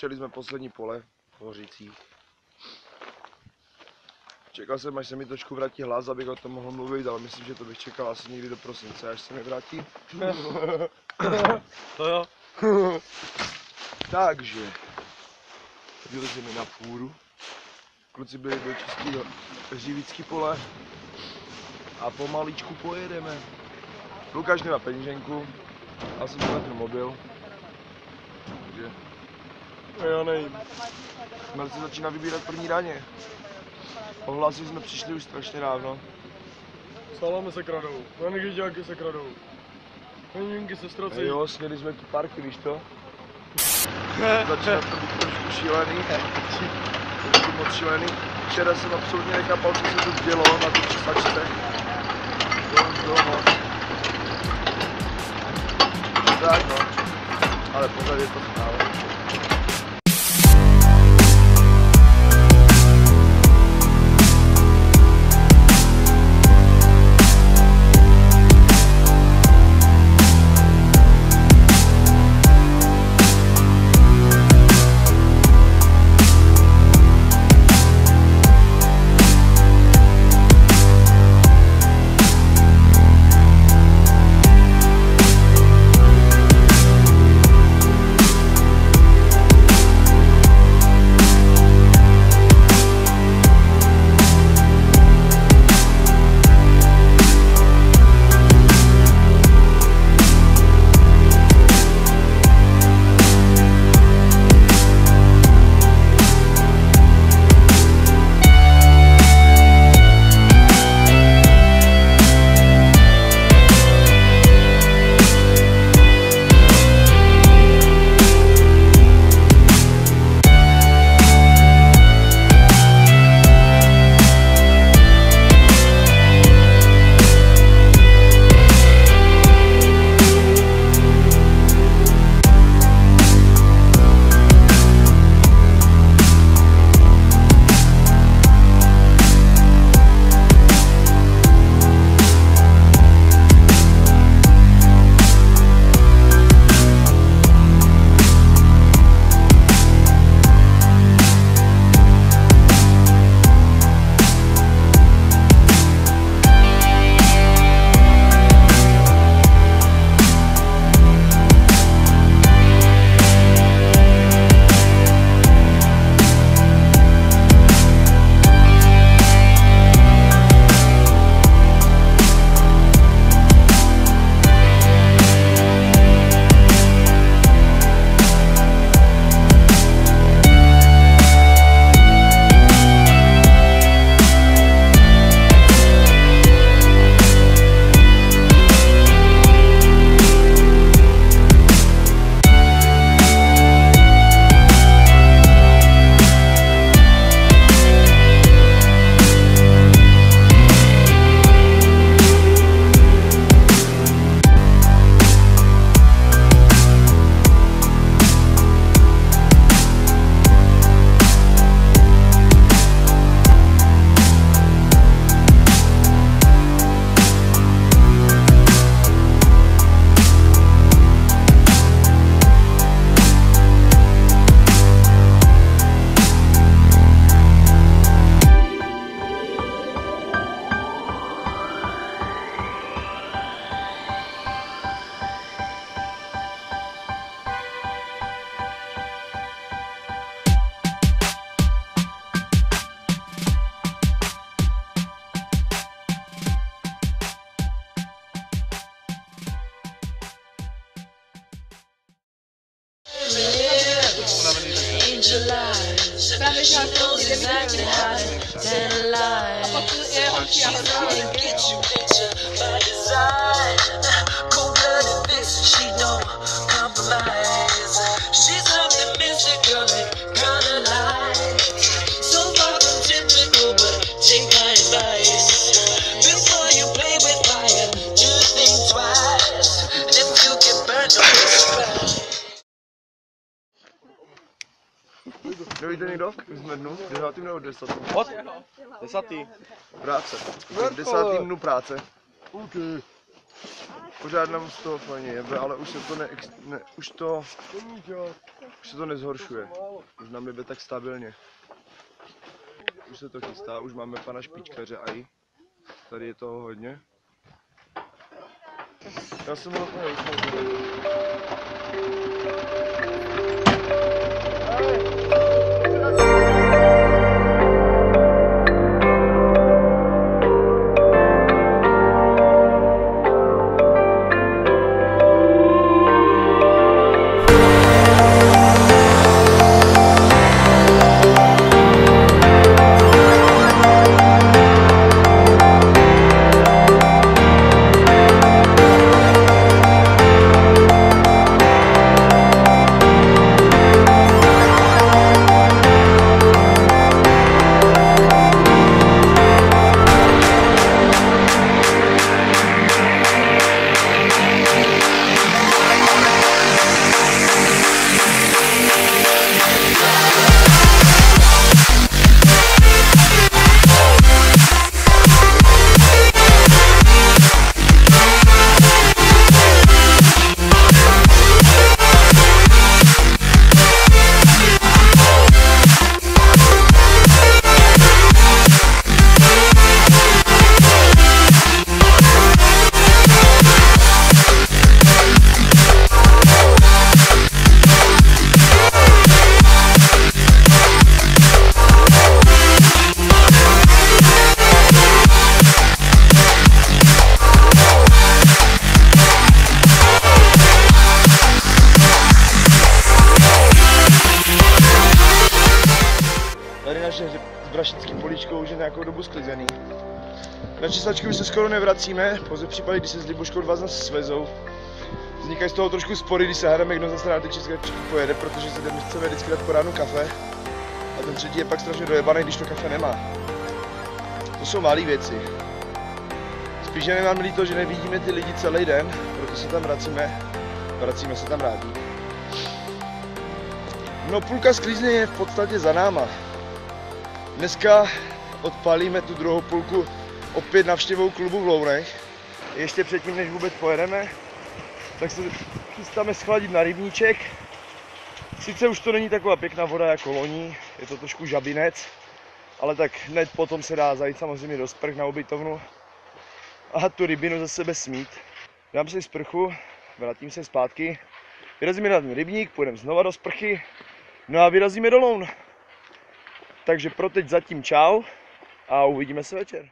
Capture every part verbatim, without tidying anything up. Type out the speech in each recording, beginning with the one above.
Došeli jsme poslední pole, hořící. Čekal jsem, až se mi trošku vrátí hlas, abych o tom mohl mluvit, ale myslím, že to bych čekal asi někdy do prosince, až se mi vrátí. To jo. Takže, vylezeme na fůru. Kluci byli do čistého Hřívický pole a pomaličku pojedeme. Lukáš nemá peníženku, já jsem zapnul mobil, takže Já nevím. Marci začíná vybírat první daně. Ohlasy jsme přišli už strašně dávno. Salámy se kradou, vanigžďáky se kradou, peníženky se ztracejí. Jo, směli jsme tu parky, víš to? Začíná to být trošku šílený, trošku moc šílený. Včera jsem absolutně nechápal, co se tu dělo na tu čistačce. To už bylo moc. Tak no, ale pořád je to stále. Právě žádnou exactly how to tell a pak je hočí a Nevíte někdo? My jsme dnu, desátým nebo desátým? Od? Desátý. Práce. Desátým dnu práce. Okay. Pořád nám z toho fajně jebe, ale už se to ne, ne už to, už se to nezhoršuje. Už nám jebe tak stabilně. Už se to chystá, už máme pana špičkaře aj. Tady je toho hodně. Já jsem ho úplně usnul. S Brašickým políčkou už je nějakou dobu sklizený. Na čislačky už se skoro nevracíme, pouze v případě, když se s Liboškou dva z nás svezou. Vznikají z toho trošku spory, když se hádáme, kdo zase na ty čislačky pojede, protože se ten chceme vždycky dát po ránu kafe. A ten třetí je pak strašně dojebaný, když to kafe nemá. To jsou malé věci. Spíš je nám líto, že nevidíme ty lidi celý den, proto se tam vracíme. Vracíme se tam rádi. No půlka sklízně je v podstatě za náma. Dneska odpálíme tu druhou půlku opět navštěvou klubu v Lounech. Ještě předtím, než vůbec pojedeme, tak se chystáme schladit na rybníček. Sice už to není taková pěkná voda jako loni, je to trošku žabinec, ale tak hned potom se dá zajít samozřejmě do sprch na ubytovnu a tu rybinu za sebe smít. Dám si sprchu, vrátím se zpátky, vyrazíme na ten rybník, půjdeme znova do sprchy, no a vyrazíme do Loun. Takže pro teď zatím čau a uvidíme se večer.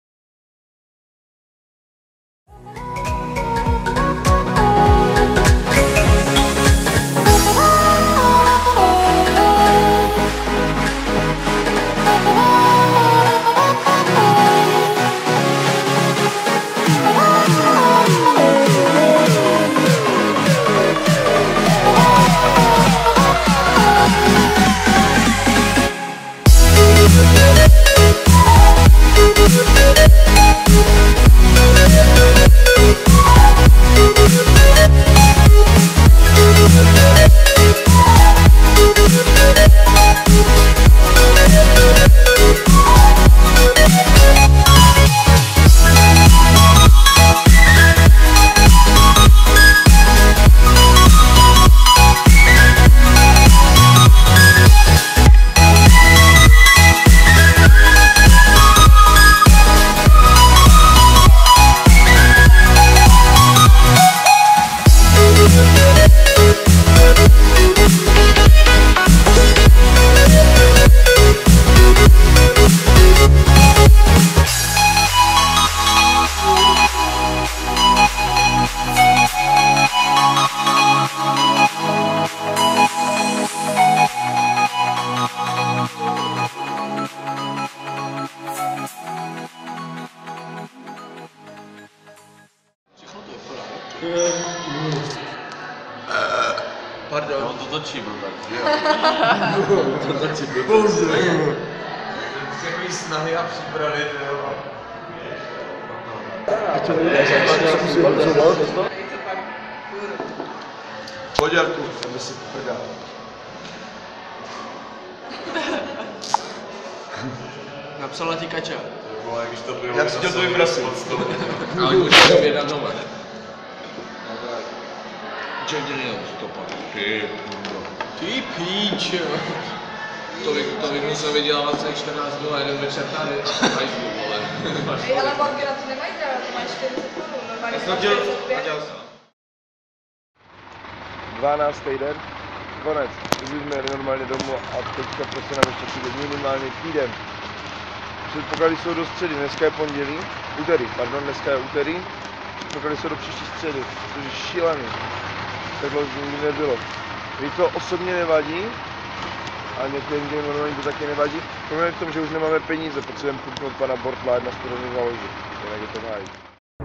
Pardon. No to točí, byl tak. To točí, byl Pouze. Takový snahy a přípravy, jo. Pojď Jarku, jdeme si prdát. Napsala ti Kača. Vole, když to pivo... Já si chtěl to vyprasit. Ale oni můžeš to objednat doma. Čerděný stopa. Ty kurva. Ty píčo. To bych, to bych musel vydělávat celých čtrnáct dnů a jeden večer tady. A hajzlu, vole. Ej, ale burgera to nemají dělat, to mají čtyřicet korun, normálně Já jsem chtěl... čtyřicet pět. dvanáctý den, konec. Už jsme jeli normálně domů a teďka prostě nám ještě přijde minimálně týden. Předpoklady jsou do středy, dneska je pondělí, úterý, pardon, dneska je úterý. Předpoklady jsou do příští středy, což je šílený. Takhle už nikdy nebylo. Mně to osobně nevadí, a některým lidem normálně to taky nevadí. Problém je v tom, že už nemáme peníze, potřebujeme puknout pana Bortla na studenou založit. Jinak je to v háji.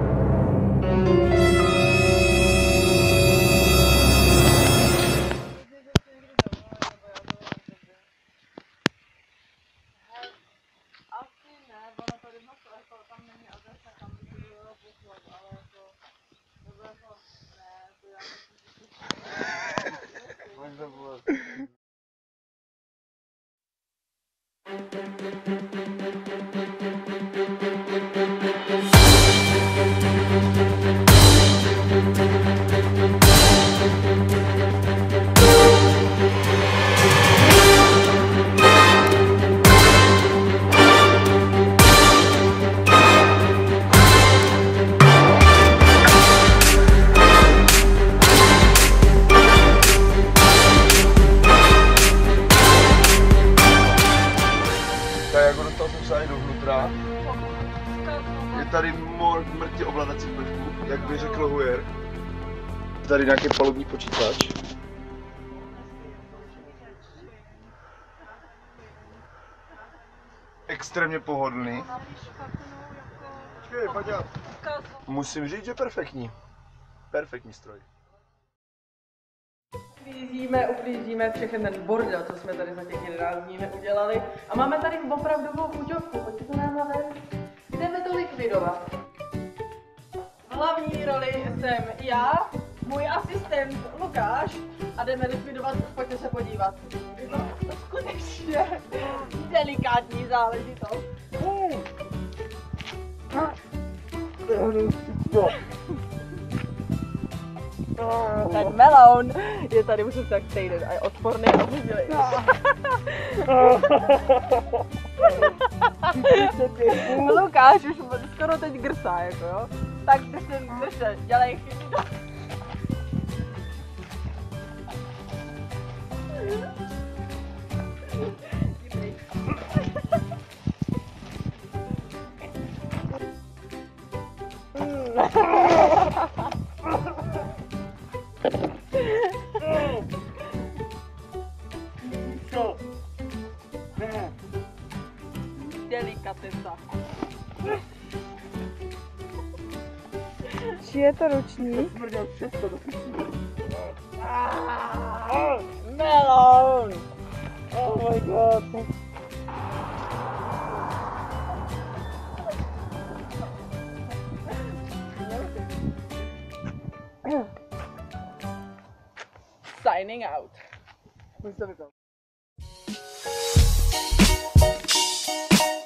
Je tady mor mrtě ovladací prvků, jak by řekl Hujer. Tady nějaký palubní počítač. Extrémně pohodlný. Počkej, Paťa. Musím říct, že perfektní. Perfektní stroj. Uklízíme, uklízíme všechny ten bordel, co jsme tady za těch jedenáct dní neudělali. A máme tady opravdovou chuťovku, pojďte to nám ven. Jdeme to likvidovat. V hlavní roli jsem já, můj asistent Lukáš a jdeme likvidovat, pojďte se podívat. Je to skutečně delikátní záležitost. Ten meloun je tady už tak týden a je odporný a uvidělej. Lukáš už skoro teď grsá, jako jo. Tak ty si držte, dělej chybu. Delikatesa. Či je to ručník? Melon! Oh my god. Signing out. Musím to vypnout.